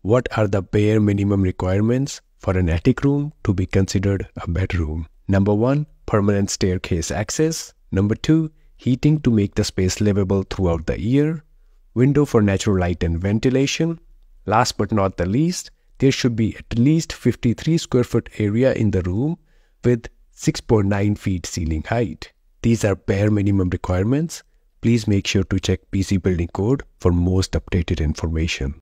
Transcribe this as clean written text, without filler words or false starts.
What are the bare minimum requirements for an attic room to be considered a bedroom? Number 1, permanent staircase access. Number 2, heating to make the space livable throughout the year. Window for natural light and ventilation. Last but not the least, there should be at least 53 square foot area in the room with 6.9 feet ceiling height. These are bare minimum requirements. Please make sure to check PC Building Code for most updated information.